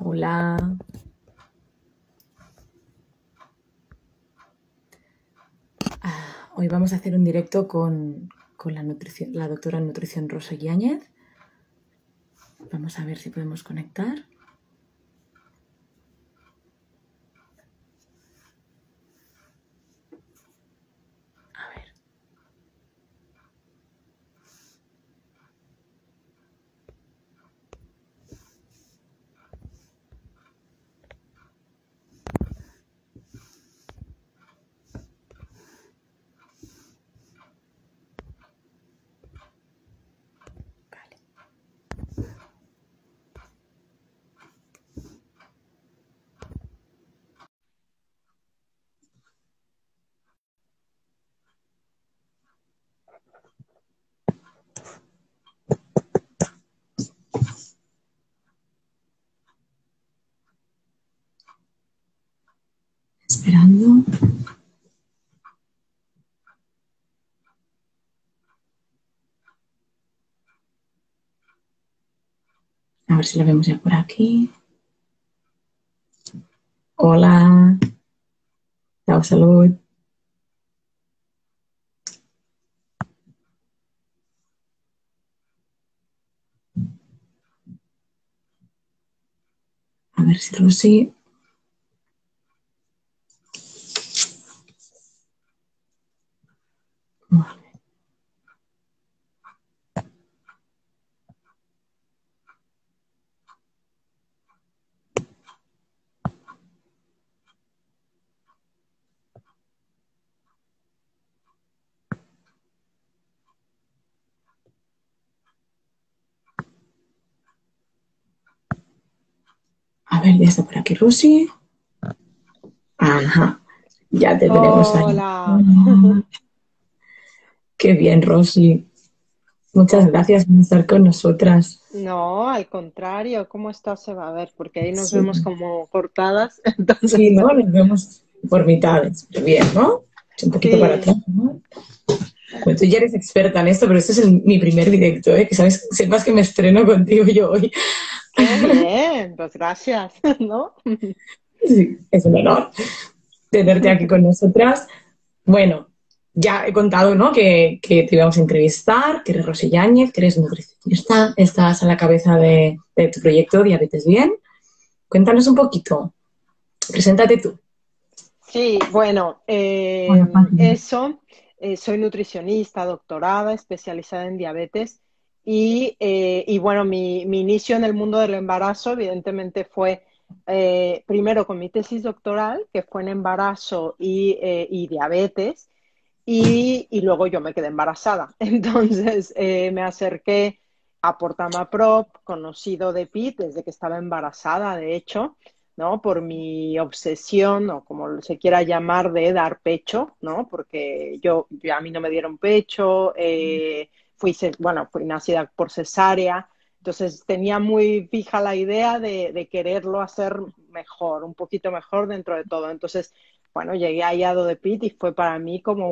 Hola. Hoy vamos a hacer un directo con la doctora en nutrición Rosa Yáñez. Vamos a ver si podemos conectar. A ver. Esperando. A ver si la vemos ya por aquí. Hola. Chao, salud. A ver si Rosy. Vale. A ver, ya está por aquí Rosy. Ajá. Ya te tenemos ahí. Hola. Qué bien, Rosy. Muchas Oh, gracias por estar con nosotras. no, al contrario, ¿cómo estás, Eva? A ver, porque ahí nos Sí, vemos como cortadas, sí, entonces, ¿no? Nos vemos por mitades. Pero bien, ¿no? Un poquito para sí, atrás, ¿no? Bueno, tú ya eres experta en esto, pero este es mi primer directo, ¿eh? Que sepas que me estreno contigo yo hoy. qué bien, pues gracias, ¿no? Sí, es un honor tenerte aquí con nosotras. Bueno, ya he contado, ¿no? Que te íbamos a entrevistar, que eres Rosy Yáñez, que eres nutricionista, estás a la cabeza de tu proyecto Diabetes Bien. Cuéntanos un poquito, preséntate tú. Sí, bueno, Hola, Fátima. soy nutricionista, doctorada, especializada en diabetes y bueno, mi inicio en el mundo del embarazo evidentemente fue primero con mi tesis doctoral, que fue en embarazo y diabetes, y luego yo me quedé embarazada. Entonces me acerqué a Portamaprop, conocido de Pit desde que estaba embarazada, de hecho, ¿no? Por mi obsesión, o como se quiera llamar, de dar pecho, ¿no? Porque a mí no me dieron pecho, fui nacida por cesárea, entonces tenía muy fija la idea de quererlo hacer mejor, un poquito mejor dentro de todo. Entonces, bueno, llegué a Iado de Pit y fue para mí como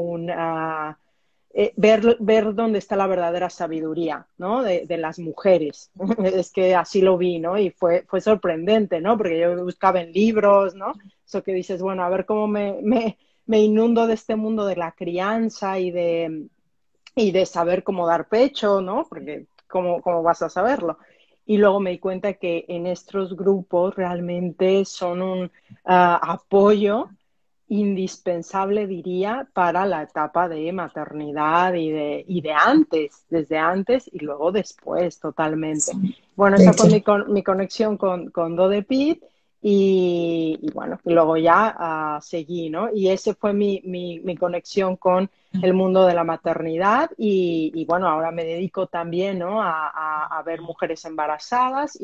ver dónde está la verdadera sabiduría, ¿no? De las mujeres. Es que así lo vi, ¿no? Y fue sorprendente, ¿no? Porque yo buscaba en libros, ¿no? Eso que dices, bueno, a ver cómo me inundo de este mundo de la crianza y de saber cómo dar pecho, ¿no? Porque ¿cómo vas a saberlo? Y luego me di cuenta que en estos grupos realmente son un apoyo indispensable, diría, para la etapa de maternidad y de antes, desde antes y luego después, totalmente. Sí, Bueno, de esa fue hecho. mi conexión con Dodepit y bueno, y luego ya seguí, ¿no? Y ese fue mi conexión con el mundo de la maternidad y bueno, ahora me dedico también, ¿no? a ver mujeres embarazadas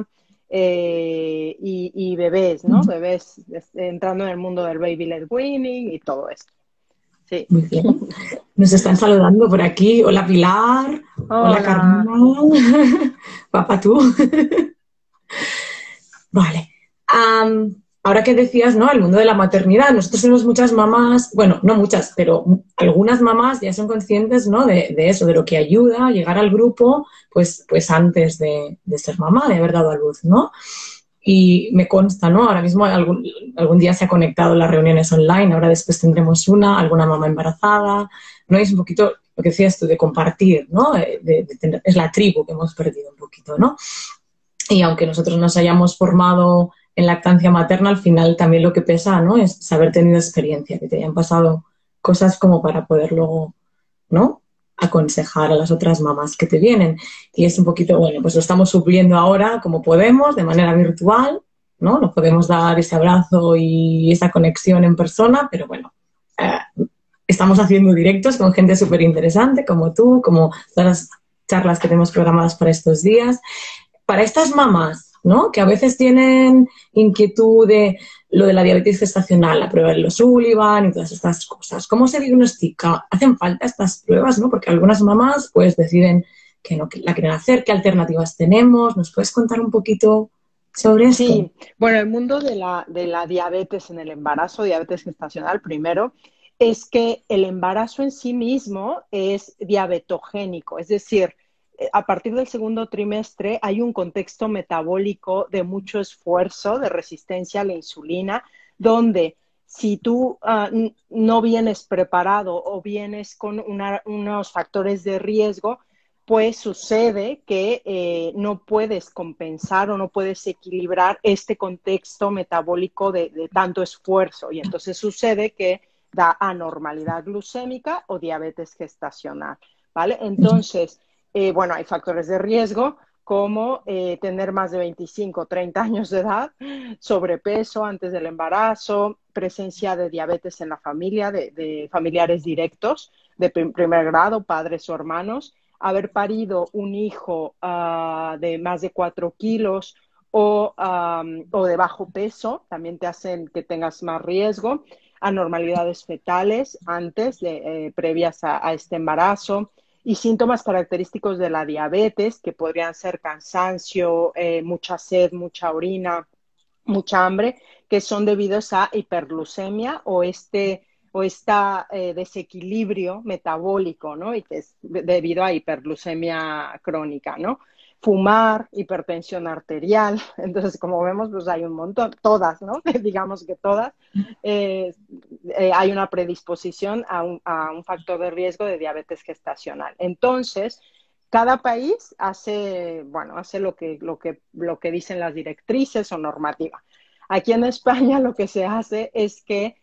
y bebés, ¿no? Bebés entrando en el mundo del baby led weaning y todo esto. Sí. Muy bien. Nos están saludando por aquí. Hola Pilar. Hola Hola. Carmina. Papá tú. Vale. Ahora que decías, ¿no? El mundo de la maternidad, nosotros tenemos muchas mamás, bueno, no muchas, pero algunas mamás ya son conscientes, ¿no? De eso, de lo que ayuda a llegar al grupo, pues antes de ser mamá, de haber dado a luz, ¿no? y me consta, ¿no? Ahora mismo algún día se ha conectado las reuniones online, ahora después tendremos alguna mamá embarazada, ¿no? Y es un poquito lo que decías tú, de compartir, ¿no? Es la tribu que hemos perdido un poquito, ¿no? Y aunque nosotros nos hayamos formado en lactancia materna, al final también lo que pesa, ¿no? Es haber tenido experiencia, que te hayan pasado cosas como para poder luego, ¿no? Aconsejar a las otras mamás que te vienen. Y es un poquito, bueno, pues lo estamos supliendo ahora como podemos, de manera virtual, ¿no? No podemos dar ese abrazo y esa conexión en persona, pero bueno, estamos haciendo directos con gente súper interesante como tú, como todas las charlas que tenemos programadas para estos días. Para estas mamás, ¿no? Que a veces tienen inquietud de lo de la diabetes gestacional, la prueba de los Sullivan y todas estas cosas. ¿Cómo se diagnostica? ¿Hacen falta estas pruebas, no? Porque algunas mamás pues deciden que no la quieren hacer. ¿Qué alternativas tenemos? ¿Nos puedes contar un poquito sobre esto? Sí, bueno, el mundo de la diabetes en el embarazo, diabetes gestacional, primero, es que el embarazo en sí mismo es diabetogénico, es decir, a partir del segundo trimestre hay un contexto metabólico de mucho esfuerzo, de resistencia a la insulina, donde si tú no vienes preparado o vienes con unos factores de riesgo, pues sucede que no puedes compensar o no puedes equilibrar este contexto metabólico de tanto esfuerzo y entonces sucede que da anormalidad glucémica o diabetes gestacional, ¿vale? Entonces, bueno, hay factores de riesgo como tener más de 25 o 30 años de edad, sobrepeso antes del embarazo, presencia de diabetes en la familia, de familiares directos de primer grado, padres o hermanos, haber parido un hijo de más de 4 kilos o de bajo peso, también te hacen que tengas más riesgo, anormalidades fetales antes, previas a este embarazo, y síntomas característicos de la diabetes, que podrían ser cansancio, mucha sed, mucha orina, mucha hambre, que son debidos a hiperglucemia o desequilibrio metabólico, ¿no? Y que es debido a hiperglucemia crónica, ¿no? Fumar, hipertensión arterial, entonces como vemos, pues hay un montón, todas, ¿no? Digamos que todas, hay una predisposición a un factor de riesgo de diabetes gestacional. Entonces, cada país hace, bueno, hace lo que dicen las directrices o normativa. Aquí en España lo que se hace es que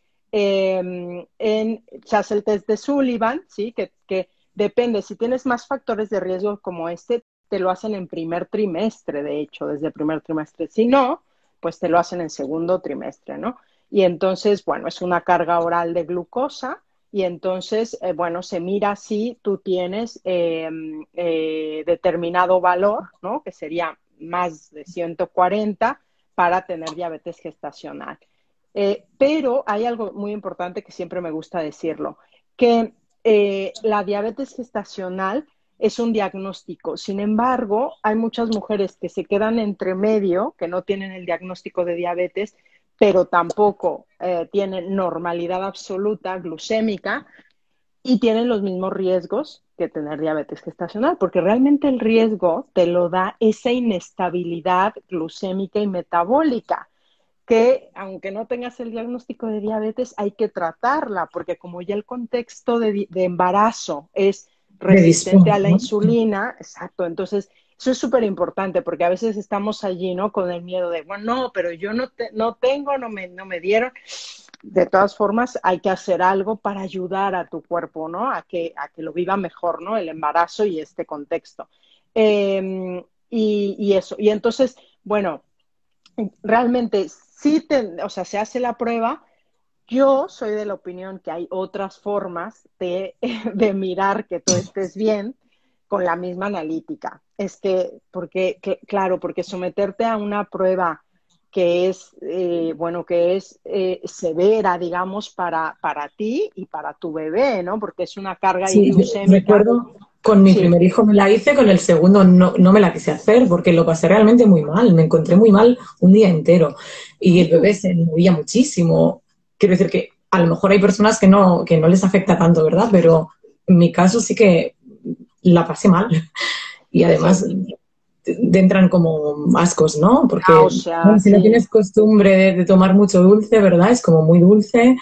se hace el test de Sullivan, ¿sí? Que depende, si tienes más factores de riesgo como este, te lo hacen en primer trimestre, de hecho, desde el primer trimestre. Si no, pues te lo hacen en segundo trimestre, ¿no? Y entonces, bueno, es una carga oral de glucosa y entonces, bueno, se mira si tú tienes determinado valor, ¿no? Que sería más de 140 para tener diabetes gestacional. Pero hay algo muy importante que siempre me gusta decirlo, que la diabetes gestacional es un diagnóstico. Sin embargo, hay muchas mujeres que se quedan entre medio, que no tienen el diagnóstico de diabetes, pero tampoco tienen normalidad absoluta glucémica y tienen los mismos riesgos que tener diabetes gestacional, porque realmente el riesgo te lo da esa inestabilidad glucémica y metabólica, que aunque no tengas el diagnóstico de diabetes, hay que tratarla, porque como ya el contexto de embarazo es resistente a la insulina, exacto, entonces eso es súper importante, porque a veces estamos allí, ¿no? Con el miedo de, bueno, no, pero yo no tengo, no me dieron. De todas formas, hay que hacer algo para ayudar a tu cuerpo, ¿no? A que lo viva mejor, ¿no? El embarazo y este contexto. Y eso. Y entonces, bueno, realmente sí, o sea, se hace la prueba. Yo soy de la opinión que hay otras formas de mirar que tú estés bien con la misma analítica. Es que, claro, porque someterte a una prueba que es, bueno, que es severa, digamos, para ti y para tu bebé, ¿no? Porque es una carga Sí, glucémica. recuerdo, con mi primer hijo me la hice, con el segundo no me la quise hacer porque lo pasé realmente muy mal, me encontré muy mal un día entero y el bebé se movía muchísimo. Quiero decir que a lo mejor hay personas que no les afecta tanto, ¿verdad? Pero en mi caso sí que la pasé mal y además te entran como ascos, ¿no? Porque bueno, Náuseas, si no sí. tienes costumbre de tomar mucho dulce, ¿verdad? Es como muy dulce.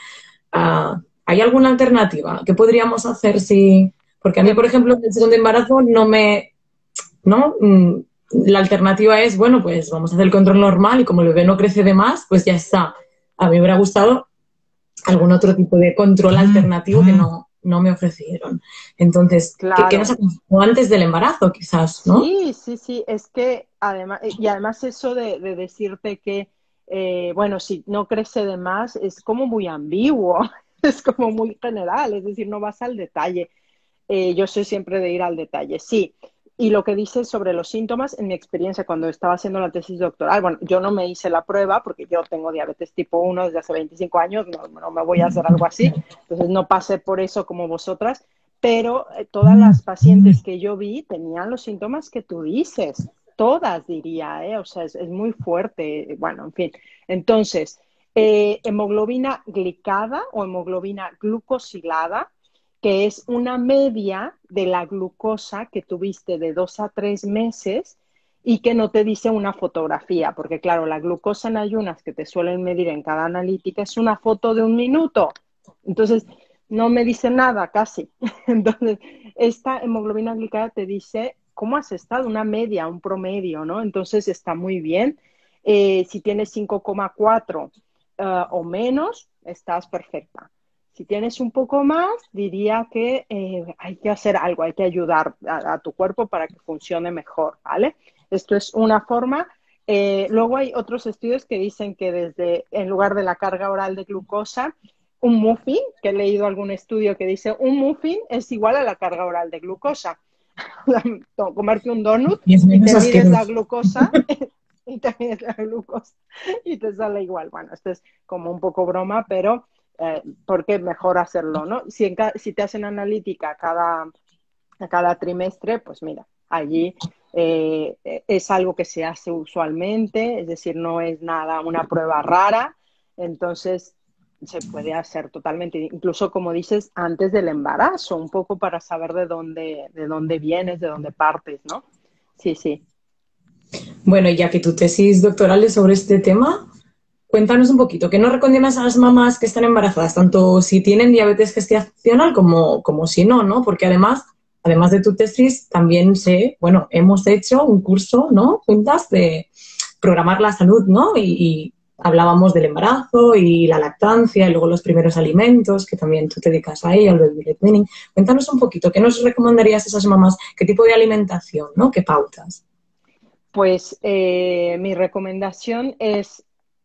¿Hay alguna alternativa? ¿Qué podríamos hacer si...? Porque a mí, por Em, ejemplo, en el segundo embarazo no me... ¿no? La alternativa es, bueno, pues vamos a hacer el control normal y como el bebé no crece de más, pues ya está. A mí me hubiera gustado algún otro tipo de control alternativo que no me ofrecieron. Entonces, ¿qué nos claro. aconsejó antes del embarazo, quizás, no? Sí, sí, sí, es que además, y además eso de decirte que, bueno, si no crece de más, es como muy ambiguo, es como muy general, es decir, no vas al detalle. Yo soy siempre de ir al detalle, sí. Y lo que dices sobre los síntomas, en mi experiencia cuando estaba haciendo la tesis doctoral, bueno, yo no me hice la prueba porque yo tengo diabetes tipo 1 desde hace 25 años, no me voy a hacer algo así, entonces no pasé por eso como vosotras, pero todas las pacientes que yo vi tenían los síntomas que tú dices, todas diría, ¿eh? O sea, es muy fuerte, bueno, en fin. Entonces, hemoglobina glicada o hemoglobina glucosilada, que es una media de la glucosa que tuviste de 2 a 3 meses y que no te dice una fotografía, porque claro, la glucosa en ayunas que te suelen medir en cada analítica es una foto de 1 minuto. Entonces, no me dice nada casi. Entonces, esta hemoglobina glicada te dice cómo has estado, una media, un promedio, ¿no? Entonces, está muy bien. Si tienes 5,4 o menos, estás perfecta. Si tienes un poco más, diría que hay que hacer algo, hay que ayudar a tu cuerpo para que funcione mejor, ¿vale? Esto es una forma. Luego hay otros estudios que dicen que desde, en lugar de la carga oral de glucosa, un muffin, que he leído algún estudio que dice un muffin es igual a la carga oral de glucosa. Comerte un donut Y es y menos te mides la asqueroso. glucosa y te mides la glucosa y te sale igual. Bueno, esto es como un poco broma, pero porque mejor hacerlo, ¿no? Si te hacen analítica a cada trimestre, pues mira, allí es algo que se hace usualmente, es decir, no es nada, una prueba rara, entonces se puede hacer totalmente, incluso como dices, antes del embarazo, un poco para saber de dónde vienes, de dónde partes, ¿no? Sí, sí. Bueno, y ya que tu tesis doctoral es sobre este tema, cuéntanos un poquito, ¿qué nos recomiendas a las mamás que están embarazadas, tanto si tienen diabetes gestacional como si no, ¿no? Porque además de tu tesis, también bueno, hemos hecho un curso, ¿no? Juntas de programar la salud, ¿no? Y hablábamos del embarazo y la lactancia y luego los primeros alimentos, que también tú te dedicas a ello, al baby led weaning. Cuéntanos un poquito, ¿qué nos recomendarías a esas mamás? ¿Qué tipo de alimentación, ¿no? ¿Qué pautas? Pues mi recomendación es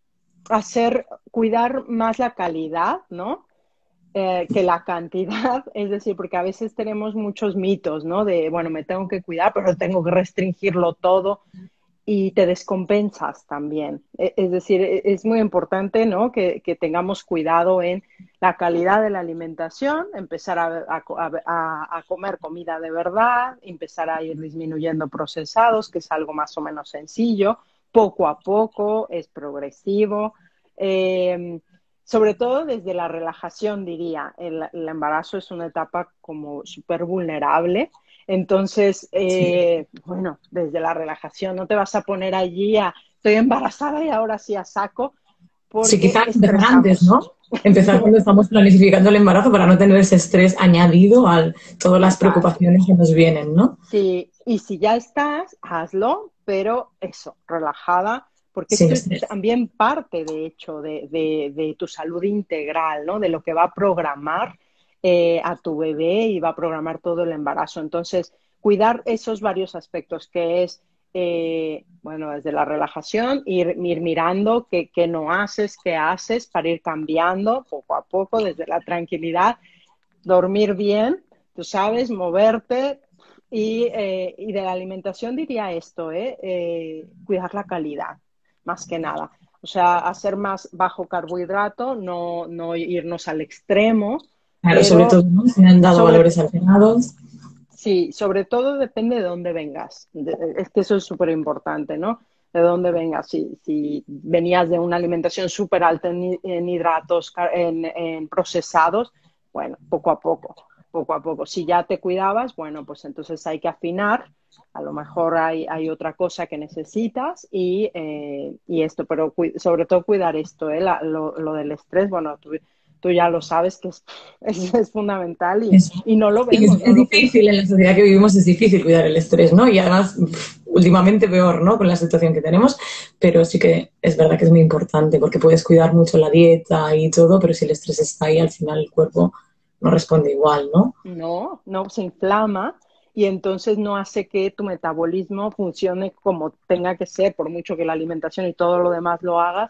cuidar más la calidad, ¿no? Que la cantidad, es decir, porque a veces tenemos muchos mitos, ¿no? De, bueno, me tengo que cuidar, pero tengo que restringirlo todo y te descompensas también. Es decir, es muy importante, ¿no? Que tengamos cuidado en la calidad de la alimentación, empezar a comer comida de verdad, empezar a ir disminuyendo procesados, que es algo más o menos sencillo, poco a poco, es progresivo. Eh, Sobre todo desde la relajación, diría. El embarazo es una etapa como súper vulnerable. Entonces, bueno, desde la relajación, no te vas a poner allí estoy embarazada y ahora sí a saco, Sí, porque quizás empezar antes, estresamos. ¿no? Empezar cuando estamos planificando el embarazo para no tener ese estrés añadido a todas las Claro, preocupaciones que nos vienen, ¿no? sí, y si ya estás, hazlo, pero eso, relajada, porque Sin esto es estrés. también parte, de hecho, de tu salud integral, ¿no? De lo que va a programar a tu bebé y va a programar todo el embarazo. Entonces, cuidar esos varios aspectos, que es, bueno, desde la relajación, ir mirando qué no haces, qué haces, para ir cambiando poco a poco, desde la tranquilidad, dormir bien, tú sabes, moverte y de la alimentación diría esto, cuidar la calidad, más que nada. O sea, hacer más bajo carbohidrato, no irnos al extremo, Claro, sobre pero todo, ¿no? Se han dado sobre, valores alterados. sí, sobre todo depende de dónde vengas. Es que eso es súper importante, ¿no? De dónde vengas. Si venías de una alimentación súper alta en hidratos, en procesados, bueno, poco a poco. poco a poco. Si ya te cuidabas, bueno, pues entonces hay que afinar. A lo mejor hay otra cosa que necesitas y esto, pero sobre todo cuidar esto, lo del estrés, bueno, tú ya lo sabes que es fundamental Eso. y no lo Sí, vemos, no es lo cuidamos. difícil en la sociedad que vivimos, es difícil cuidar el estrés, ¿no? Y además, últimamente peor, ¿no? Con la situación que tenemos, pero sí que es verdad que es muy importante porque puedes cuidar mucho la dieta y todo, pero si el estrés está ahí, al final el cuerpo no responde igual, ¿no? No, no, se inflama y entonces no hace que tu metabolismo funcione como tenga que ser, por mucho que la alimentación y todo lo demás lo hagas,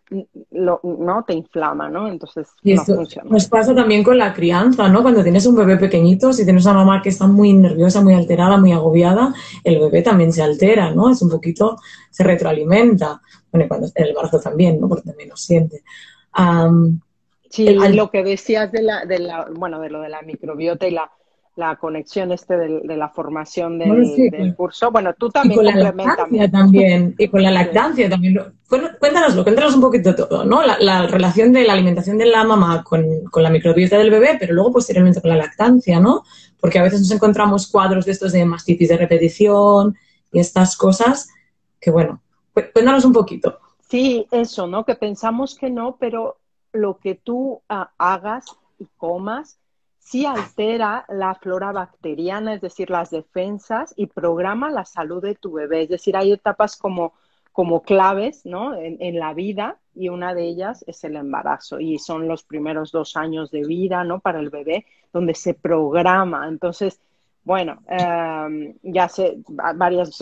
no te inflama, ¿no? Entonces Y no esto funciona. nos pasa también con la crianza, ¿no? Cuando tienes un bebé pequeñito, si tienes una mamá que está muy nerviosa, muy alterada, muy agobiada, el bebé también se altera, ¿no? Es un poquito, se retroalimenta. Bueno, y cuando el embarazo también, ¿no? Porque también lo siente. Um, Sí, lo que decías bueno, de lo de la microbiota y la conexión de la formación bueno, sí, del curso, bueno, tú y también con la complementame. lactancia también, y con la Sí. lactancia también. Bueno, cuéntanos un poquito todo, ¿no? La relación de la alimentación de la mamá con la microbiota del bebé, pero luego posteriormente con la lactancia, ¿no? Porque a veces nos encontramos cuadros de estos de mastitis de repetición y estas cosas que, bueno, cuéntanos un poquito. Sí, eso, ¿no? Que pensamos que no, pero lo que tú hagas y comas sí altera la flora bacteriana, es decir, las defensas y programa la salud de tu bebé. Es decir, hay etapas como claves, ¿no? En la vida y una de ellas es el embarazo y son los primeros 2 años de vida, ¿no? Para el bebé, donde se programa. Entonces, bueno, ya sé, varias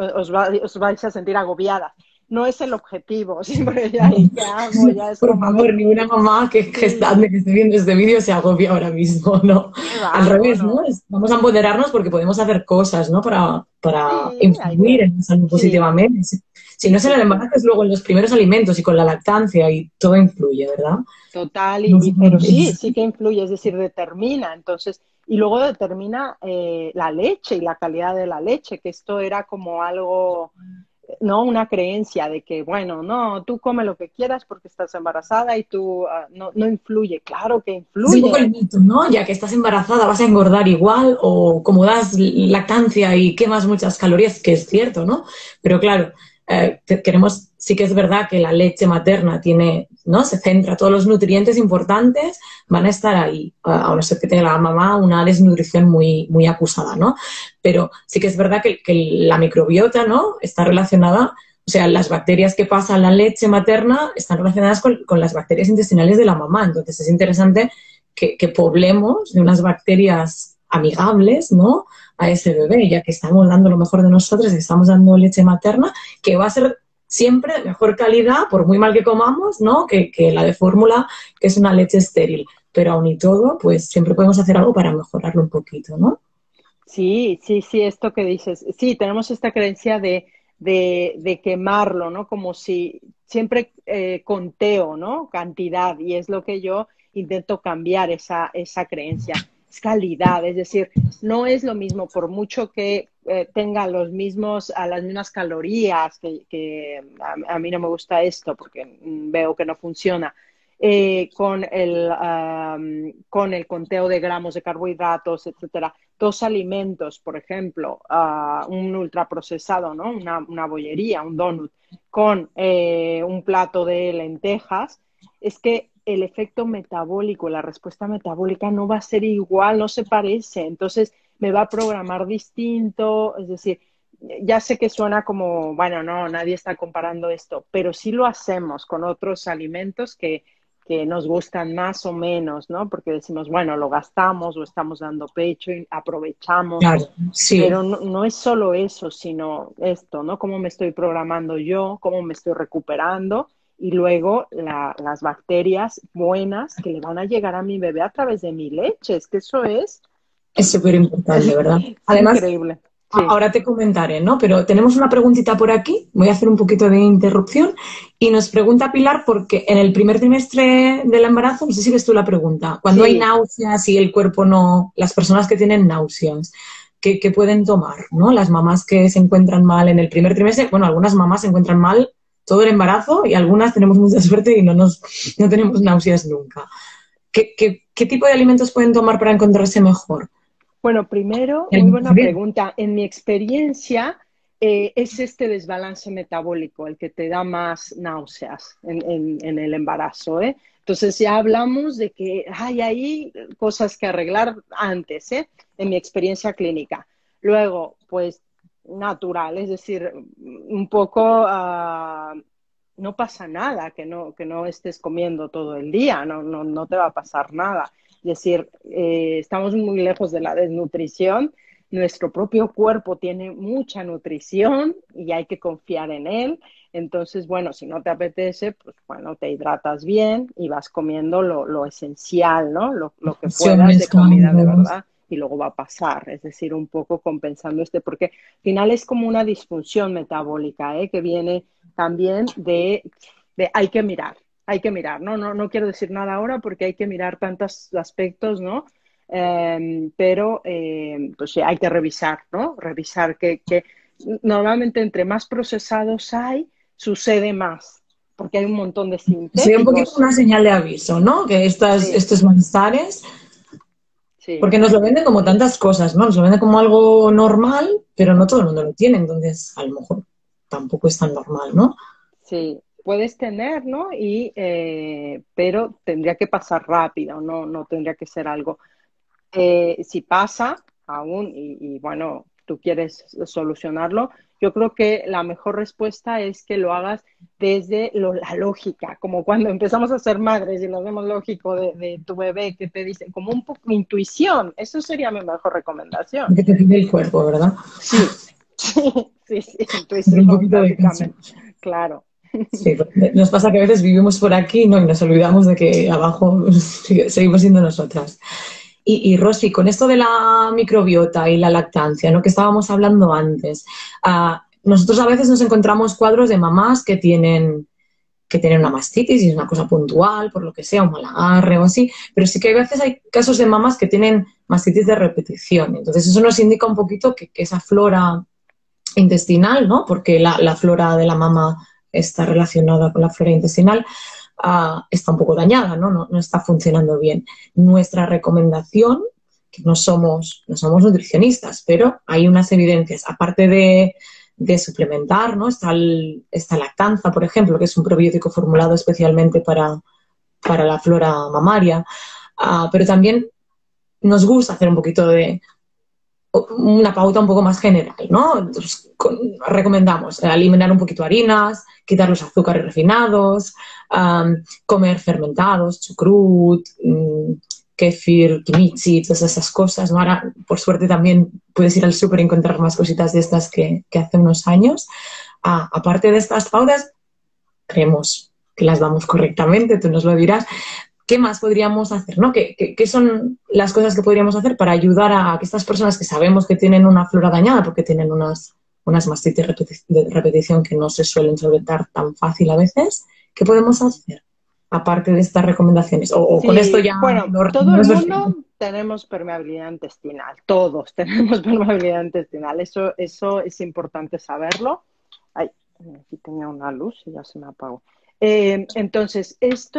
os vais a sentir agobiadas, no es el objetivo, siempre ya, ¿y qué hago? Ya es Por como favor, que, ninguna mamá que está, sí, que esté viendo este vídeo se agobia ahora mismo, ¿no? qué Al va, no, revés, ¿no? no, Vamos a empoderarnos porque podemos hacer cosas, ¿no? Para sí, hay influir que, en la salud sí, positivamente. Si no es en sí, el sí, embarazo, es luego en los primeros alimentos y con la lactancia y todo influye, ¿verdad? total, No sé cómo pero sí, veis. sí que influye, es decir, determina, entonces, y luego determina la leche y la calidad de la leche, que esto era como algo, no una creencia de que, bueno, no, tú come lo que quieras porque estás embarazada y tú no influye, claro que Es un poco el influye. mito, ¿no? Ya que estás embarazada vas a engordar igual o como das lactancia y quemas muchas calorías, que es cierto, ¿no? Pero claro, queremos, sí que es verdad que la leche materna tiene, ¿no? Se centra, todos los nutrientes importantes van a estar ahí, a no ser que tenga la mamá una desnutrición muy, muy acusada, ¿no? Pero sí que es verdad que la microbiota, ¿no? Está relacionada. O sea, las bacterias que pasan la leche materna están relacionadas con las bacterias intestinales de la mamá. Entonces es interesante que poblemos de unas bacterias amigables, ¿no? A ese bebé, ya que estamos dando lo mejor de nosotros, estamos dando leche materna, que va a ser siempre de mejor calidad, por muy mal que comamos, ¿no? Que la de fórmula, que es una leche estéril. Pero aún y todo, pues siempre podemos hacer algo para mejorarlo un poquito, ¿no? Sí, sí, sí, esto que dices. Sí, tenemos esta creencia de quemarlo, ¿no? Como si siempre conteo, ¿no? Cantidad, y es lo que yo intento cambiar esa creencia. Es calidad, es decir, no es lo mismo, por mucho que tenga las mismas calorías, que a mí no me gusta esto porque veo que no funciona con el conteo de gramos de carbohidratos, etcétera. Dos alimentos, por ejemplo, un ultraprocesado, ¿no? Una bollería, un donut, con un plato de lentejas, es que el efecto metabólico, la respuesta metabólica no va a ser igual, no se parece. Entonces, me va a programar distinto, es decir, ya sé que suena como, bueno, no, nadie está comparando esto, pero sí lo hacemos con otros alimentos que nos gustan más o menos, ¿no? Porque decimos, bueno, lo gastamos o estamos dando pecho y aprovechamos, Claro, sí. pero no es solo eso, sino esto, ¿no? Cómo me estoy programando yo, cómo me estoy recuperando y luego las bacterias buenas que le van a llegar a mi bebé a través de mi leche, es que eso Es súper importante, ¿verdad? es Además, increíble. Sí, ahora te comentaré, ¿no? Pero tenemos una preguntita por aquí. Voy a hacer un poquito de interrupción. Y nos pregunta Pilar porque en el primer trimestre del embarazo, no sé si ves tú la pregunta, cuando hay sí, náuseas y el cuerpo no, las personas que tienen náuseas, ¿qué pueden tomar, ¿no? Las mamás que se encuentran mal en el primer trimestre, bueno, algunas mamás se encuentran mal todo el embarazo y algunas tenemos mucha suerte y no tenemos náuseas nunca. ¿Qué ¿qué tipo de alimentos pueden tomar para encontrarse mejor? Bueno, primero, El muy buena nutrir. pregunta. En mi experiencia, es este desbalance metabólico el que te da más náuseas en el embarazo, ¿eh? Entonces ya hablamos de que hay ahí cosas que arreglar antes, ¿eh? En mi experiencia clínica. Luego, pues natural, es decir, un poco no pasa nada que no estés comiendo todo el día, no te va a pasar nada. Es decir, estamos muy lejos de la desnutrición. Nuestro propio cuerpo tiene mucha nutrición y hay que confiar en él. Entonces, bueno, si no te apetece, pues bueno, te hidratas bien y vas comiendo lo esencial, ¿no? Lo que puedas Opciones, de comida de cambios. verdad y luego va a pasar. Es decir, un poco compensando porque al final es como una disfunción metabólica, ¿eh? Que viene también de hay que mirar, ¿no? No quiero decir nada ahora porque hay que mirar tantos aspectos, ¿no? Pues sí, hay que revisar, ¿no? Revisar que normalmente entre más procesados hay, sucede más, porque hay un montón de Sería un poquito sintéticos. una señal de aviso, ¿no? Que Sí, estos malestares, sí, porque nos lo venden como tantas cosas, ¿no? Nos lo venden como algo normal, pero no todo el mundo lo tiene, entonces a lo mejor tampoco es tan normal, ¿no? sí. Puedes tener, ¿no? Pero tendría que pasar rápido, no tendría que ser algo. Si pasa aún bueno, tú quieres solucionarlo, yo creo que la mejor respuesta es que lo hagas desde la lógica, como cuando empezamos a ser madres y lo vemos lógico de tu bebé que te dice, como un poco intuición, eso sería mi mejor recomendación. Que te pide el cuerpo, ¿verdad? Sí, sí, Un intuición, poquito de caso. básicamente, claro. Sí, nos pasa que a veces vivimos por aquí, ¿no? Y nos olvidamos de que abajo seguimos siendo nosotras. Rosy, con esto de la microbiota y la lactancia, ¿no? Que estábamos hablando antes, nosotros a veces nos encontramos cuadros de mamás que tienen una mastitis y es una cosa puntual, por lo que sea, un mal agarre o así, pero sí que a veces hay casos de mamás que tienen mastitis de repetición. Entonces eso nos indica un poquito que esa flora intestinal, ¿no? Porque la flora de la mama está relacionada con la flora intestinal, está un poco dañada, ¿no? No está funcionando bien. Nuestra recomendación, que no somos nutricionistas, pero hay unas evidencias, aparte de suplementar, ¿no? Está lactanza, por ejemplo, que es un probiótico formulado especialmente para la flora mamaria, pero también nos gusta hacer un poquito de una pauta un poco más general, ¿no? Entonces, recomendamos eliminar un poquito harinas, quitar los azúcares refinados, comer fermentados, chucrut, kéfir, kimchi, todas esas cosas, ¿no? Ahora, por suerte, también puedes ir al súper y encontrar más cositas de estas que hace unos años. Aparte de estas pautas, creemos que las damos correctamente, tú nos lo dirás. ¿Qué más podríamos hacer? ¿No? ¿Qué son las cosas que podríamos hacer para ayudar a que estas personas que sabemos que tienen una flora dañada porque tienen unas mastitis de repetición que no se suelen solventar tan fácil a veces? ¿Qué podemos hacer? Aparte de estas recomendaciones. O con esto Sí, ya bueno, lo todo el resumimos perfecto. mundo tenemos permeabilidad intestinal, todos tenemos permeabilidad intestinal, eso es importante saberlo. Ay, aquí tenía una luz y ya se me apagó. Entonces,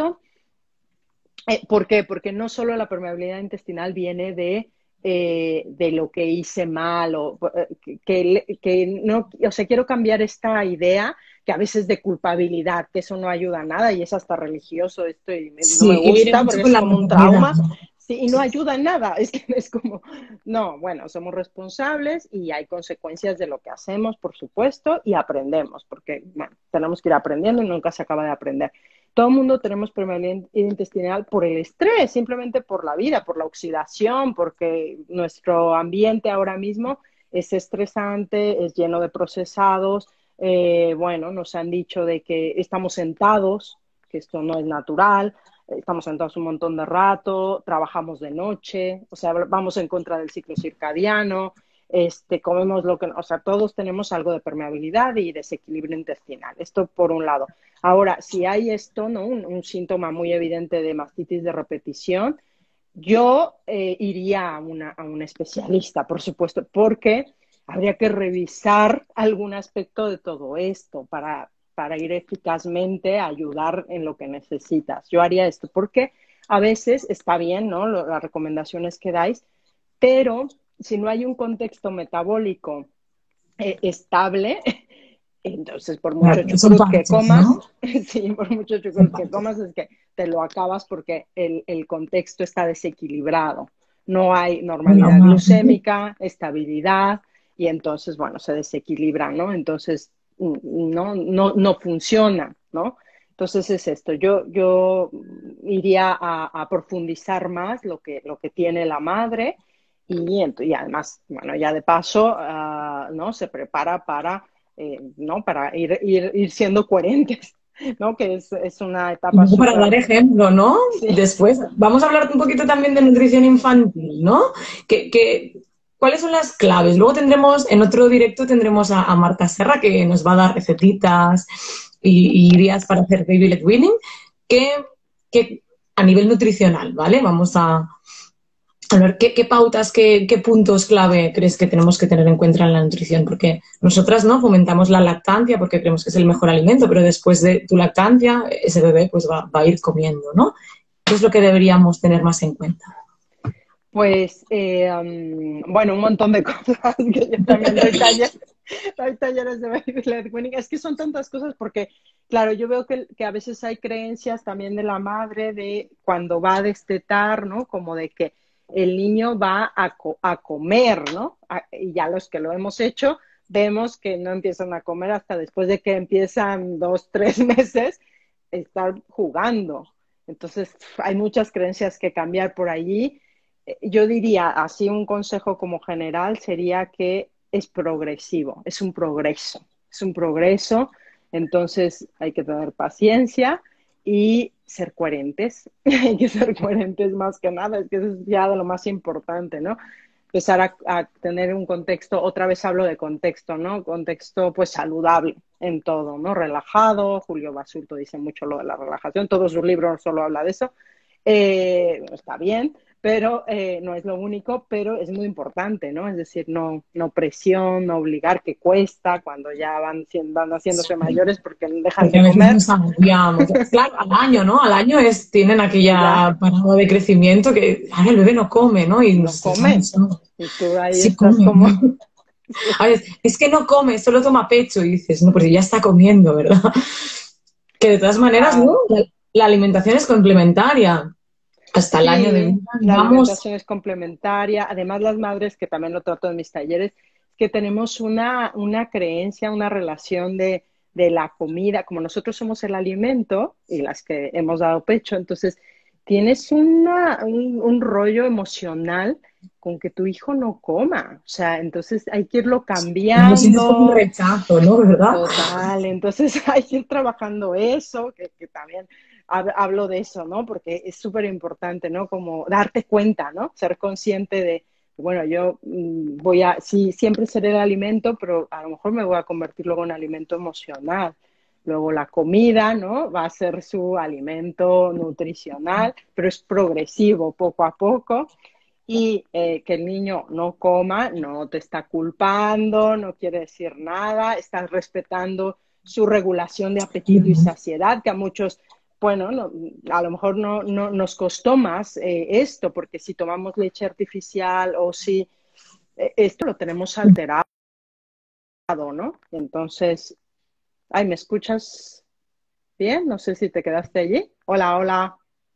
¿por qué? Porque no solo la permeabilidad intestinal viene de lo que hice mal que no, o sea, quiero cambiar esta idea que a veces de culpabilidad, que eso no ayuda a nada y es hasta religioso esto y no me Sí, y viene gusta mucho porque con es la como un maternidad, trauma. ¿no? Sí, y no ayuda en nada, es que es como, no, bueno, somos responsables y hay consecuencias de lo que hacemos, por supuesto, y aprendemos, porque, bueno, tenemos que ir aprendiendo y nunca se acaba de aprender. Todo el mundo tenemos permeabilidad intestinal por el estrés, simplemente por la vida, por la oxidación, porque nuestro ambiente ahora mismo es estresante, es lleno de procesados. Bueno, nos han dicho de que estamos sentados, que esto no es natural, estamos sentados un montón de rato, trabajamos de noche, o sea, vamos en contra del ciclo circadiano, comemos lo que, o sea, todos tenemos algo de permeabilidad y desequilibrio intestinal. Esto por un lado. Ahora, si hay esto, ¿no? Un síntoma muy evidente de mastitis de repetición, yo iría a un especialista, por supuesto, porque habría que revisar algún aspecto de todo esto para ir eficazmente a ayudar en lo que necesitas. Yo haría esto porque a veces está bien, ¿no? Las recomendaciones que dais, pero si no hay un contexto metabólico estable, entonces por mucho Son chucrut que parches, comas, ¿no? sí, por mucho Son chucrut que parches. comas es que te lo acabas porque el contexto está desequilibrado. No hay normalidad Bueno, glucémica, estabilidad, y entonces, bueno, se desequilibra, ¿no? Entonces, no funciona, ¿no? Entonces es esto, yo iría a profundizar más lo que tiene la madre y además, bueno, ya de paso, ¿no? Se prepara para, ¿no? Para ir siendo coherentes, ¿no? Que es una y etapa luego para dar súper, ejemplo, ¿no? sí. Después, vamos a hablar un poquito también de nutrición infantil, ¿no? ¿Cuáles son las claves? Luego tendremos, en otro directo tendremos a Marta Serra, que nos va a dar recetitas y ideas para hacer baby led weaning, que, que a nivel nutricional, ¿vale? Vamos a ver, ¿qué pautas, qué puntos clave crees que tenemos que tener en cuenta en la nutrición? Porque nosotras no fomentamos la lactancia porque creemos que es el mejor alimento, pero después de tu lactancia, ese bebé pues va a ir comiendo, ¿no? ¿Qué es lo que deberíamos tener más en cuenta? Pues, bueno, un montón de cosas que yo también doy talleres de baby led weaning. Es que son tantas cosas porque, claro, yo veo que a veces hay creencias también de la madre de cuando va a destetar, ¿no? Como de que el niño va a comer, ¿no? Y ya los que lo hemos hecho, vemos que no empiezan a comer hasta después de que empiezan 2, 3 meses estar jugando. Entonces, hay muchas creencias que cambiar por allí. Yo diría, así un consejo como general sería que es progresivo, es un progreso, entonces hay que tener paciencia y ser coherentes, hay que ser coherentes más que nada, es que eso es ya de lo más importante, ¿no? Empezar a tener un contexto, otra vez hablo de contexto, ¿no? Contexto pues saludable en todo, ¿no? Relajado, Julio Basulto dice mucho lo de la relajación, todo su libro solo habla de eso, está bien, pero no es lo único, pero es muy importante, ¿no? Es decir, no presión, no obligar, que cuesta cuando ya van haciéndose mayores porque dejan Porque de a veces comer, nos agobiamos. Claro, al año, ¿no? Al año tienen ya aquella parada de crecimiento que ay, el bebé no come, ¿no? Y no nos comen. estresamos. Y tú ahí Sí estás come, como, ¿no? A ver, es que no come, solo toma pecho. Y dices, no, pues ya está comiendo, ¿verdad? Que de todas maneras, ¿no? claro. La alimentación es complementaria. Hasta el año de Sí, vida, la digamos. alimentación es complementaria. Además, las madres, que también lo trato en mis talleres, que tenemos una creencia, una relación de la comida, como nosotros somos el alimento y las que hemos dado pecho, entonces tienes un rollo emocional con que tu hijo no coma. O sea, entonces hay que irlo Lo sientes como un cambiando. rechazo, ¿no? ¿Verdad? Total, entonces hay que ir trabajando eso, que también hablo de eso, ¿no? Porque es súper importante, ¿no? Como darte cuenta, ¿no? Ser consciente de, bueno, yo sí, siempre seré el alimento, pero a lo mejor me voy a convertir luego en alimento emocional. Luego la comida, ¿no? Va a ser su alimento nutricional, pero es progresivo, poco a poco y que el niño no coma, no te está culpando, no quiere decir nada, estás respetando su regulación de apetito y saciedad, que a muchos, bueno, a lo mejor no nos costó más esto, porque si tomamos leche artificial o si esto lo tenemos alterado, ¿no? Entonces, ay, ¿me escuchas bien? No sé si te quedaste allí. Hola, hola,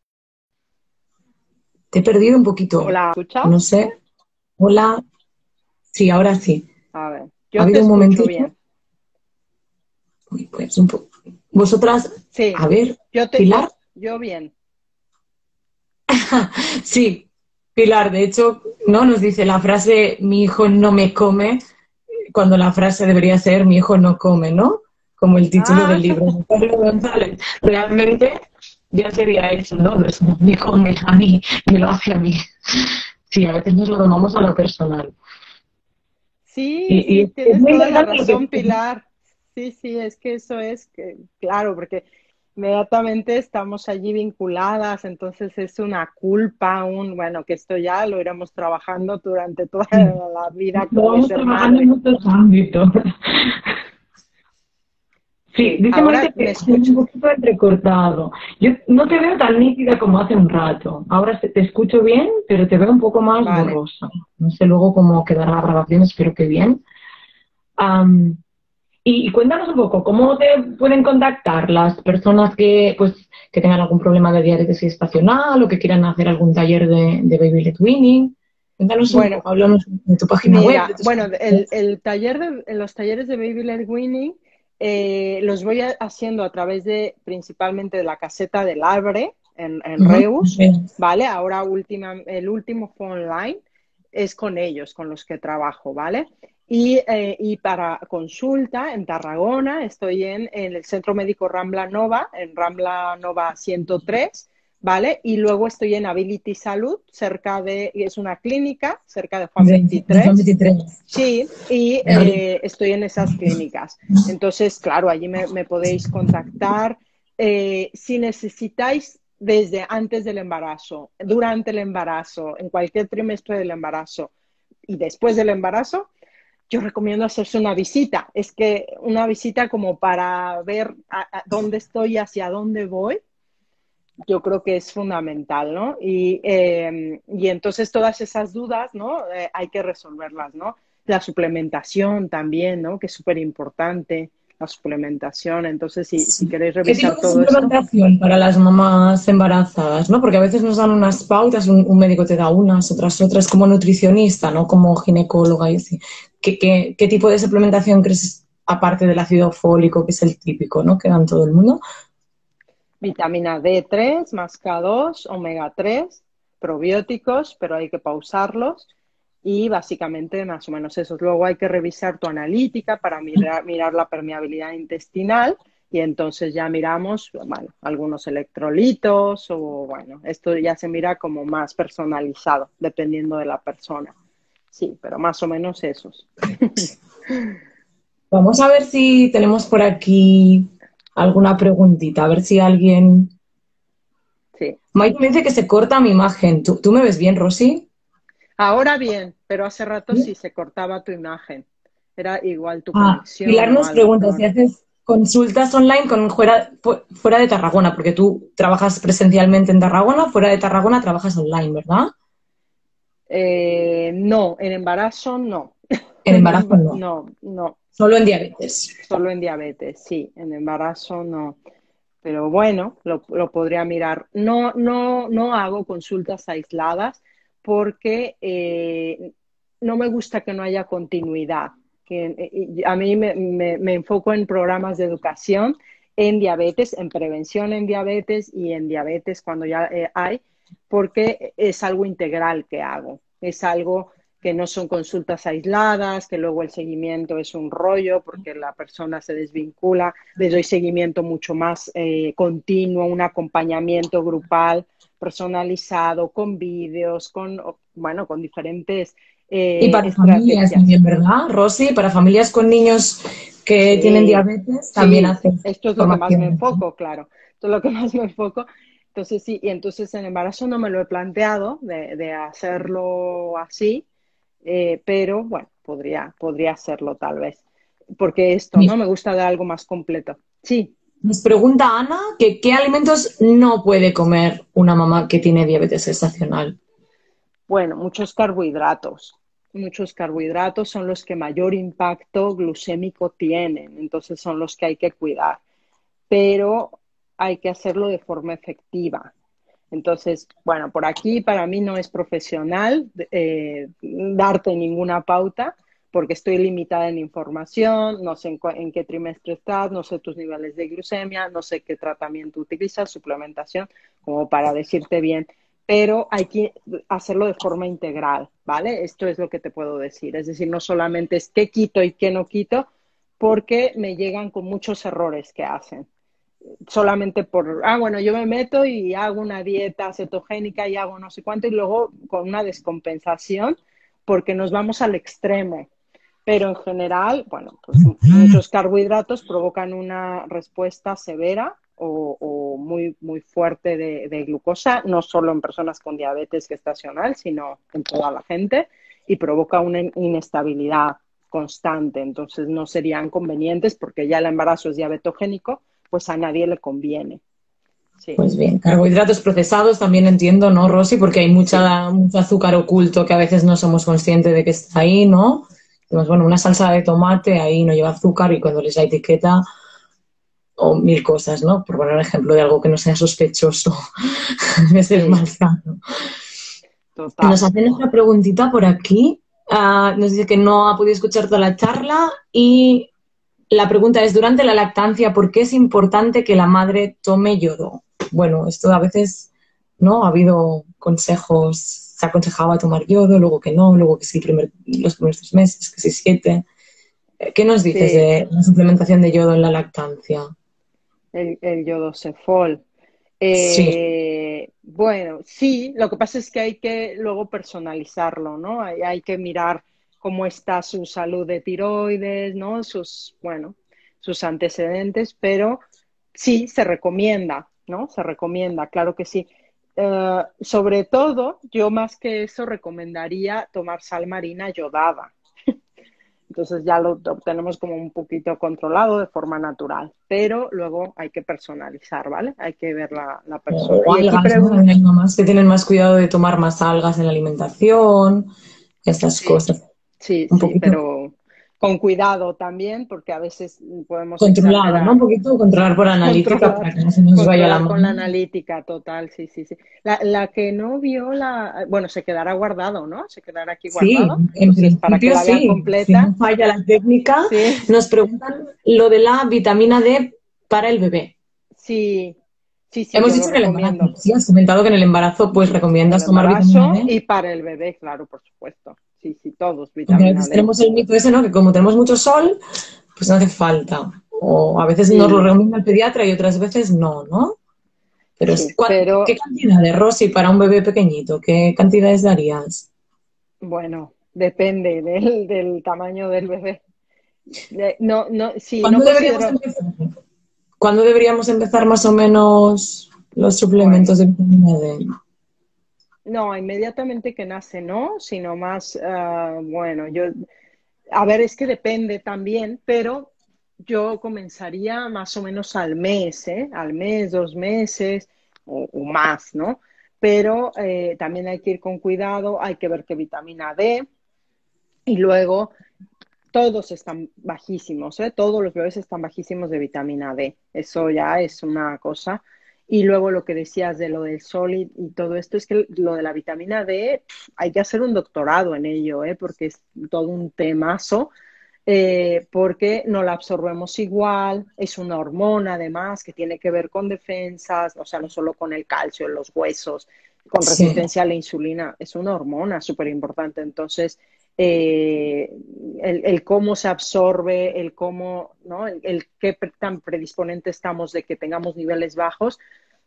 Te he perdido un poquito. hola, ¿me No escuchas? sé. Hola. Sí, ahora sí. A ver, Ha yo te habido un escucho momentito. bien. Uy, pues un poco. Vosotras, Sí, a ver, yo te, Pilar. yo bien. Sí, Pilar, de hecho, no nos dice la frase mi hijo no me come, cuando la frase debería ser mi hijo no come, ¿no? Como el título Ah, del libro de Pablo González. Realmente ya sería eso, ¿no? Pues, mi hijo a mí, me lo hace a mí. Sí, a veces nos lo tomamos a lo personal. sí, sí, Es tienes muy toda la interesante lo que razón, dices, ¿no? Pilar. Sí, sí, es que eso es que, claro, porque inmediatamente estamos allí vinculadas, entonces es una culpa, bueno, que esto ya lo iremos trabajando durante toda Sí. la vida Lo de vamos ser trabajando en madre. muchos ámbitos. Sí, dice Ahora Maite me que es escuchas. un poquito entrecortado. Yo no te veo tan nítida como hace un rato. Ahora te escucho bien, pero te veo un poco más Vale. borrosa. No sé luego cómo quedará la grabación, espero que bien. Am, y cuéntanos un poco, ¿cómo te pueden contactar las personas que, pues, que tengan algún problema de diabetes gestacional o que quieran hacer algún taller de baby led weaning? Cuéntanos un Bueno, poco, háblanos de tu página web, de mira, tus bueno, contactos. el taller los talleres de Baby Led Winning los voy haciendo a través de principalmente de la caseta del Arbre en Ujú, Reus, ok. ¿vale? Ahora el último fue online, es con ellos, con los que trabajo, ¿vale? Y para consulta en Tarragona estoy en el Centro Médico Rambla Nova, en Rambla Nova 103. ¿Vale? Y luego estoy en Ability Salud, es una clínica cerca de Juan De Juan 23. 23. Sí, y estoy en esas clínicas. Entonces, claro, allí me podéis contactar. Si necesitáis desde antes del embarazo, durante el embarazo, en cualquier trimestre del embarazo y después del embarazo, yo recomiendo hacerse una visita. Es que una visita como para ver a dónde estoy, hacia dónde voy, yo creo que es fundamental, ¿no? Y entonces todas esas dudas, ¿no? Hay que resolverlas, ¿no? La suplementación también, ¿no? Que es súper importante, la suplementación. Entonces, si queréis ¿Qué tipo revisar de todo esto, suplementación para las mamás embarazadas, ¿no? Porque a veces nos dan unas pautas, un médico te da unas, otras como nutricionista, ¿no? Como ginecóloga y así. ¿Qué tipo de suplementación crees, aparte del ácido fólico, que es el típico, ¿no? Que dan todo el mundo? vitamina D3 más K2, omega 3, probióticos, pero hay que pausarlos. Y básicamente más o menos eso. Luego hay que revisar tu analítica para mirar la permeabilidad intestinal y entonces ya miramos, bueno, algunos electrolitos o bueno, esto ya se mira como más personalizado dependiendo de la persona. Sí, pero más o menos esos. Vamos a ver si tenemos por aquí alguna preguntita, a ver si alguien... Sí. Mike me dice que se corta mi imagen. ¿Tú me ves bien, Rosy? Ahora bien, pero hace rato sí se cortaba tu imagen. Era igual tu Pilar conexión o nos algo. pregunta si No. haces consultas online con fuera de Tarragona, porque tú trabajas presencialmente en Tarragona, fuera de Tarragona trabajas online, ¿verdad? No, en embarazo no. En embarazo no, No, no. solo en diabetes. Solo en diabetes, sí. En embarazo no. Pero bueno, lo podría mirar. No hago consultas aisladas porque no me gusta que no haya continuidad. A mí me enfoco en programas de educación en diabetes, en prevención en diabetes y en diabetes cuando ya hay, porque es algo integral que hago. Es algo que no son consultas aisladas, que luego el seguimiento es un rollo porque la persona se desvincula, les doy seguimiento mucho más continuo, un acompañamiento grupal, personalizado, con vídeos, bueno, con diferentes Y para familias estrategias. también, ¿verdad, Rosy? Para familias con niños que tienen Sí, diabetes también sí, haces esto es lo que más me formación. enfoco, claro. Esto es lo que más me enfoco. Entonces, sí, y entonces en embarazo no me lo he planteado de hacerlo así, pero bueno, podría hacerlo tal vez. Porque esto, ¿no? Me gusta dar algo más completo. Sí, Nos pregunta Ana que qué alimentos no puede comer una mamá que tiene diabetes gestacional. bueno, muchos carbohidratos. Muchos carbohidratos son los que mayor impacto glucémico tienen, entonces son los que hay que cuidar, pero hay que hacerlo de forma efectiva. Entonces, bueno, por aquí para mí no es profesional darte ninguna pauta porque estoy limitada en información, no sé en qué trimestre estás, no sé tus niveles de glucemia, no sé qué tratamiento utilizas, suplementación, como para decirte bien, pero hay que hacerlo de forma integral, ¿vale? Esto es lo que te puedo decir. Es decir, no solamente es qué quito y qué no quito, porque me llegan con muchos errores que hacen solamente bueno, yo me meto y hago una dieta cetogénica y hago no sé cuánto y luego con una descompensación porque nos vamos al extremo. Pero en general, bueno, pues muchos carbohidratos provocan una respuesta severa o muy, muy fuerte de glucosa, no solo en personas con diabetes gestacional, sino en toda la gente, y provoca una inestabilidad constante, entonces no serían convenientes porque ya el embarazo es diabetogénico, pues a nadie le conviene. Sí, Pues bien, carbohidratos procesados también entiendo, ¿no, Rosy? Porque hay sí, mucho azúcar oculto que a veces no somos conscientes de que está ahí, ¿no? Pues bueno, una salsa de tomate ahí no lleva azúcar y cuando les da etiqueta o mil cosas, ¿no? Por poner un ejemplo de algo que no sea sospechoso de ser sí, más sano. Nos total. hacen otra preguntita por aquí. Nos dice que no ha podido escuchar toda la charla y la pregunta es, durante la lactancia, ¿por qué es importante que la madre tome yodo? Bueno, esto a veces, ¿no? Ha habido consejos, se aconsejaba tomar yodo, luego que no, luego que sí, los primeros 3 meses, que sí 7. ¿Qué nos dices Sí, de la suplementación de yodo en la lactancia? el yodocefol. Sí, Bueno, sí, lo que pasa es que hay que luego personalizarlo, ¿no? Hay que mirar cómo está su salud de tiroides, ¿no? Bueno, sus antecedentes, pero sí, se recomienda, ¿no? Se recomienda, claro que sí. Sobre todo, yo más que eso recomendaría tomar sal marina yodada. Entonces ya lo tenemos como un poquito controlado de forma natural, pero luego hay que personalizar, ¿vale? Hay que ver la persona. o Y aquí algas, ¿no? pregunta, También hay mamás que tienen más cuidado de tomar más algas en la alimentación, estas sí, cosas. sí, Un sí, poquito pero con cuidado también, porque a veces podemos controlado, ¿no? Un exagerar. poquito controlar por analítica Controlar, para que no se nos vaya la controlar con la mano. analítica total, sí, sí, sí. La que no vio bueno, se quedará guardado, ¿no? Se quedará aquí Sí, guardado. en Entonces, para que principio la vean sí. Si no completa, falla la técnica, sí, nos preguntan lo de la vitamina D para el bebé. sí, sí, sí, Hemos yo lo dicho en el embarazo. recomiendo. Sí, has comentado que en el embarazo pues En el recomiendas tomar vitamina embarazo D. y para el bebé, claro, por supuesto. Sí, sí, todos, Porque a vitamina veces D. tenemos el mito ese, ¿no? Que como tenemos mucho sol, pues no hace falta. O a veces nos lo Sí, recomienda el pediatra y otras veces no, ¿no? Pero sí, ¿qué pero cantidad de Rosy para un bebé pequeñito? ¿Qué cantidades darías? bueno, depende del tamaño del bebé. No, no, sí, no ¿Cuándo deberíamos considero, empezar? ¿Cuándo deberíamos empezar más o menos los suplementos bueno, de vitamina D? no, inmediatamente que nace, no, sino más, bueno, a ver, es que depende también, pero yo comenzaría más o menos al mes, ¿eh? Al mes, 2 meses o más, ¿no? Pero también hay que ir con cuidado, hay que ver qué vitamina D y luego todos están bajísimos, ¿eh? Todos los bebés están bajísimos de vitamina D. Eso ya es una cosa. Y luego lo que decías de lo del sol y todo esto, es que lo de la vitamina D, hay que hacer un doctorado en ello, ¿eh? Porque es todo un temazo, porque no la absorbemos igual, es una hormona además que tiene que ver con defensas, o sea, no solo con el calcio en los huesos, con Sí, resistencia a la insulina, es una hormona súper importante. Entonces, eh, el cómo se absorbe, el cómo, ¿no? El qué tan predisponente estamos de que tengamos niveles bajos,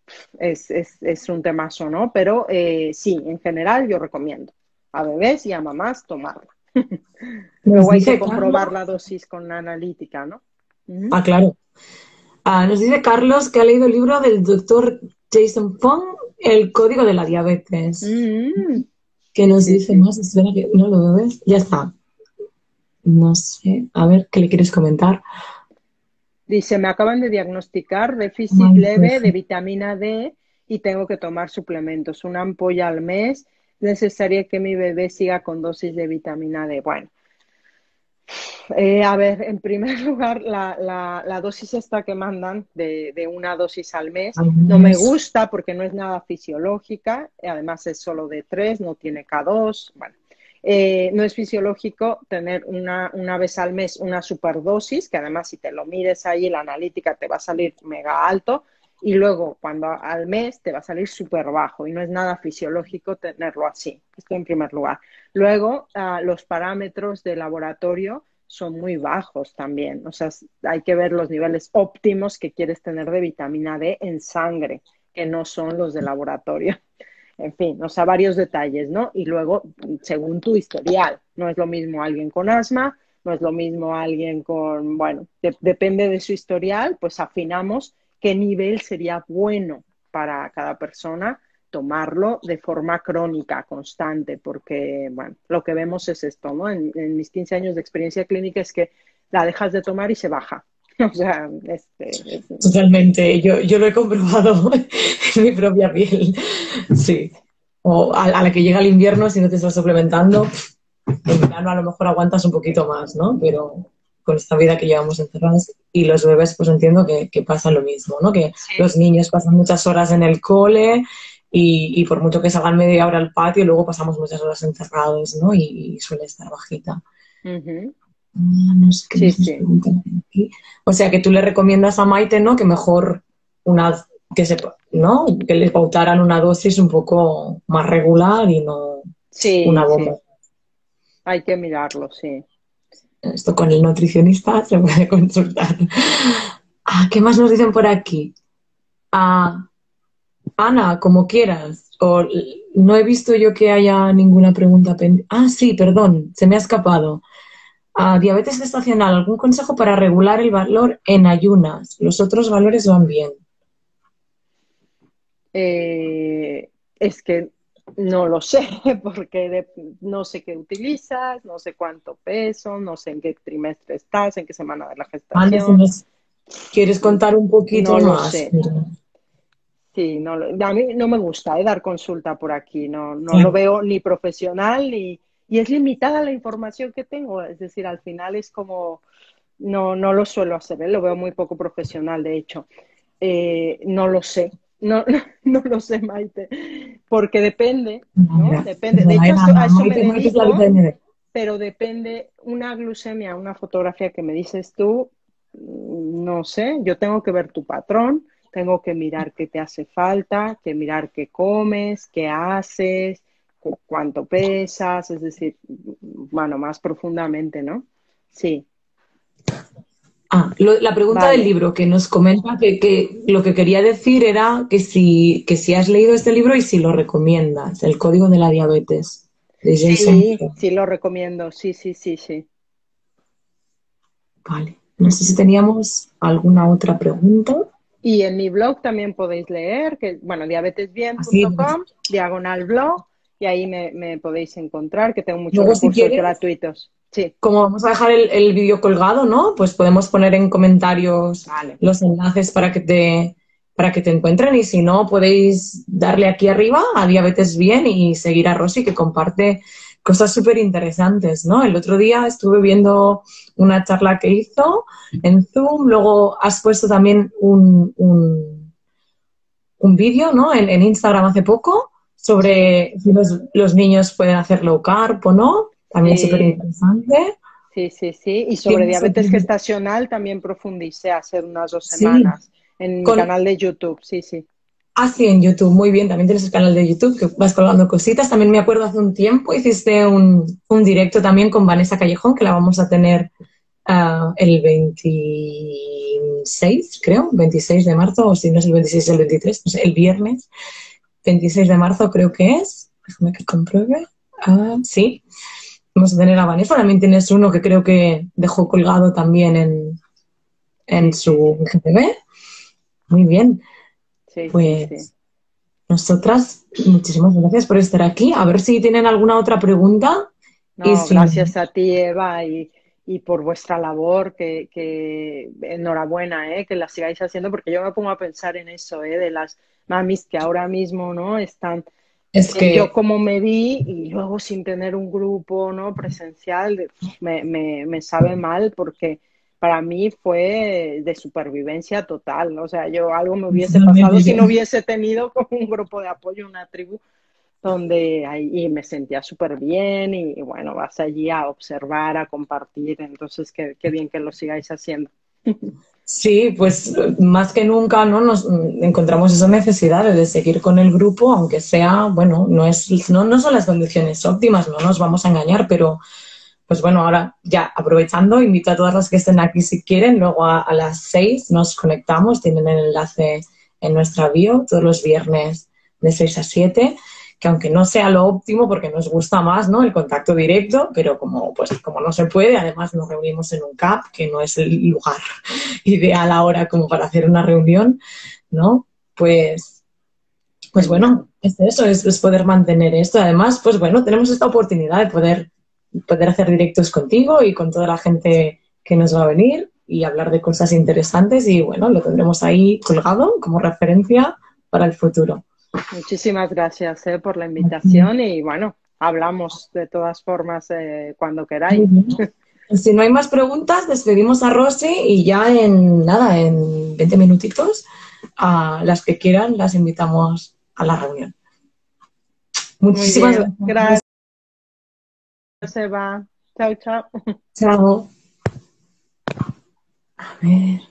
es un temazo, ¿no? Pero sí, en general yo recomiendo a bebés y a mamás tomarla. nos Luego hay que dice comprobar la Carlos. dosis con la analítica, ¿no? Ah, claro. Nos dice Carlos que ha leído el libro del doctor Jason Fung, El código de la diabetes. Mm, ¿Qué sí, nos sí, dice sí. más? Espera que no lo ves. Ya está. No sé. A ver, ¿qué le quieres comentar? Dice, me acaban de diagnosticar déficit Ay, leve pues, de vitamina D y tengo que tomar suplementos, una ampolla al mes. Necesaria que mi bebé siga con dosis de vitamina D. Bueno, a ver, en primer lugar, la dosis esta que mandan de una dosis al mes al no me mes. gusta porque no es nada fisiológica, además es solo de 3, no tiene K2. Bueno, no es fisiológico tener una vez al mes una superdosis, que además si te lo mires ahí, la analítica te va a salir mega alto, y luego cuando al mes te va a salir súper bajo, y no es nada fisiológico tenerlo así. Esto en primer lugar. Luego, los parámetros de laboratorio son muy bajos también. O sea, hay que ver los niveles óptimos que quieres tener de vitamina D en sangre, que no son los de laboratorio. En fin, o sea, varios detalles, ¿no? Y luego, según tu historial, no es lo mismo alguien con asma, no es lo mismo alguien con, bueno, depende de su historial, pues afinamos qué nivel sería bueno para cada persona tomarlo de forma crónica, constante, porque, bueno, lo que vemos es esto, ¿no? En mis 15 años de experiencia clínica es que la dejas de tomar y se baja. O sea, Totalmente, yo lo he comprobado en mi propia piel, sí. O a la que llega el invierno, si no te estás suplementando, en verano a lo mejor aguantas un poquito más, ¿no? Pero con esta vida que llevamos encerradas y los bebés, pues entiendo que pasa lo mismo, ¿no? Que los niños pasan muchas horas en el cole y por mucho que salgan media hora al patio, luego pasamos muchas horas encerrados, ¿no? Y suele estar bajita. No sé qué sí, más nos preguntan aquí. O sea, que tú le recomiendas a Maite, ¿no? Que mejor que sepa, ¿no? Que le pautaran una dosis un poco más regular y no una sí, bomba. sí, hay que mirarlo, sí. Esto con el nutricionista se puede consultar. ¿Qué más nos dicen por aquí? Ana, como quieras. O, no he visto yo que haya ninguna pregunta pendiente. Sí, perdón, se me ha escapado. Diabetes gestacional, ¿algún consejo para regular el valor en ayunas? Los otros valores van bien. Es que no lo sé, porque no sé qué utilizas, no sé cuánto peso, no sé en qué trimestre estás, en qué semana de la Antes, si gestación. nos quieres contar un poquito No lo más. sé. Sí, no, a mí no me gusta dar consulta por aquí, no lo Claro. veo ni profesional y es limitada la información que tengo, es decir, al final es como, no lo suelo hacer, ¿eh? Lo veo muy poco profesional, de hecho. No lo sé, no, no lo sé, Maite, porque depende, ¿no? Mira, Depende. De perdona, hecho, Ana, a eso me Maite es la vida dedico, de nieve. pero depende una glucemia, una fotografía que me dices tú, no sé, yo tengo que ver tu patrón, tengo que mirar qué te hace falta, que mirar qué comes, qué haces, cuánto pesas, es decir, bueno, más profundamente, ¿no? Sí, La pregunta del vale. libro que nos comenta que lo que quería decir era que si has leído este libro y si lo recomiendas, El Código de la Diabetes, de Jason Sí, Fung. sí lo recomiendo, sí, sí, sí, sí. Vale. No sé si teníamos alguna otra pregunta. Y en mi blog también podéis leer, que, bueno, Así, diabetesbien.com, diagonal blog, y ahí me podéis encontrar, que tengo muchos luego si recursos quieres, gratuitos. Sí, como vamos a dejar el vídeo colgado, ¿no? Pues podemos poner en comentarios vale. los enlaces para que te encuentren y si no, podéis darle aquí arriba a Diabetes Bien y seguir a Rosy que comparte cosas súper interesantes, ¿no? El otro día estuve viendo una charla que hizo en Zoom, luego has puesto también un vídeo, ¿no? En Instagram hace poco Sí, sobre si los niños pueden hacer low carb o no, también súper sí, interesante. sí, sí, sí. Y sobre Tienes otro diabetes gestacional también profundicé hace unas 2 semanas Sí, en mi con canal de YouTube. Sí, sí. sí, en YouTube, muy bien, también tienes el canal de YouTube que vas colgando cositas. También me acuerdo hace un tiempo hiciste un directo también con Vanessa Callejón, que la vamos a tener el 26, creo, 26 de marzo, o si no es el 26, el 23, no sé, el viernes 26 de marzo creo que es. Déjame que compruebe. Sí, vamos a tener a Vanessa. También tienes uno que creo que dejó colgado también en Sí, sí, su sí. GTV. Muy bien, Sí, sí, sí. pues nosotras, muchísimas gracias por estar aquí. A ver si tienen alguna otra pregunta. Y No, si no, gracias a ti, Eva, y por vuestra labor, que enhorabuena, que la sigáis haciendo, porque yo me pongo a pensar en eso, de las mamis que ahora mismo, ¿no? Están, es yo que como me vi y luego sin tener un grupo, ¿no? Presencial, me sabe mal porque para mí fue de supervivencia total, ¿no? O sea, yo algo me hubiese pasado realmente si yo, no hubiese tenido como un grupo de apoyo, una tribu donde ahí me sentía súper bien y bueno, vas allí a observar, a compartir, entonces qué bien que lo sigáis haciendo. sí, pues más que nunca, ¿no? Nos encontramos esas necesidades de seguir con el grupo, aunque sea, bueno, no son las condiciones óptimas, no nos vamos a engañar, pero pues bueno, ahora ya aprovechando, invito a todas las que estén aquí si quieren, luego a las 6 nos conectamos, tienen el enlace en nuestra bio todos los viernes de 6 a 7, que aunque no sea lo óptimo porque nos gusta más, ¿no? El contacto directo, pero como no se puede, además nos reunimos en un CAP, que no es el lugar ideal ahora como para hacer una reunión, ¿no? Pues Pues bueno, es eso, es poder mantener esto. Además, pues bueno, tenemos esta oportunidad de poder hacer directos contigo y con toda la gente que nos va a venir y hablar de cosas interesantes y bueno, lo tendremos ahí colgado como referencia para el futuro. Muchísimas gracias, por la invitación y bueno, hablamos de todas formas cuando queráis. Muy bien. Si no hay más preguntas, despedimos a Rosy y ya en 20 minutitos, a las que quieran, las invitamos a la reunión. Muy Muchísimas bien, gracias. gracias, Eva. Chao, chao. Chao. A ver.